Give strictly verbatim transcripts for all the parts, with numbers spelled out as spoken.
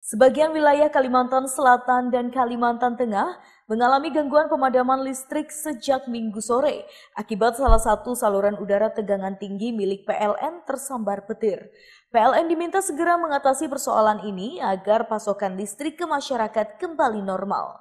Sebagian wilayah Kalimantan Selatan dan Kalimantan Tengah mengalami gangguan pemadaman listrik sejak Minggu sore akibat salah satu saluran udara tegangan tinggi milik P L N tersambar petir. P L N diminta segera mengatasi persoalan ini agar pasokan listrik ke masyarakat kembali normal.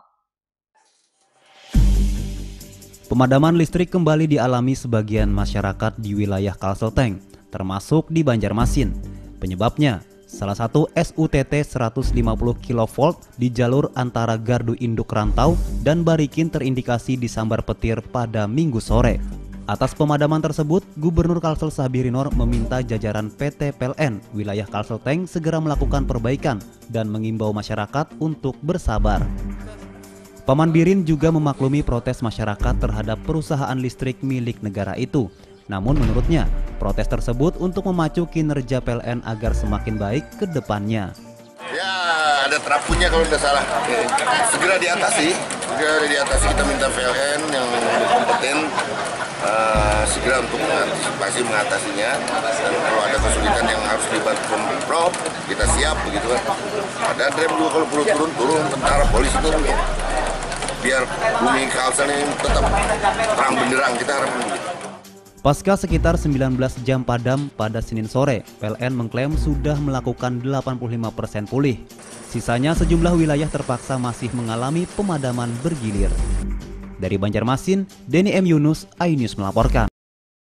Pemadaman listrik kembali dialami sebagian masyarakat di wilayah Kalselteng, termasuk di Banjarmasin. Penyebabnya, salah satu S U T T seratus lima puluh kilovolt di jalur antara gardu induk rantau dan barikin terindikasi disambar petir pada Minggu sore. Atas pemadaman tersebut, Gubernur Kalsel Sabirinor meminta jajaran P T P L N wilayah Kalselteng segera melakukan perbaikan dan mengimbau masyarakat untuk bersabar. Paman Birin juga memaklumi protes masyarakat terhadap perusahaan listrik milik negara itu. Namun menurutnya, protes tersebut untuk memacu kinerja P L N agar semakin baik ke depannya. Ya, ada terapunya kalau tidak salah. Segera diatasi, segera diatasi. Kita minta P L N yang kompeten uh, segera untuk mengantisipasi mengatasinya. Dan kalau ada kesulitan yang harus dibantu Pemprov, kita siap begitu kan. Ada drem juga kalau perlu turun, turun tentara, polisi turun. Biar bumi Kalsel ini tetap terang benderang, kita harapkan begitu. Pasca sekitar sembilan belas jam padam pada Senin sore, P L N mengklaim sudah melakukan delapan puluh lima persen pulih. Sisanya sejumlah wilayah terpaksa masih mengalami pemadaman bergilir. Dari Banjarmasin, Denny M. Yunus, iNews melaporkan.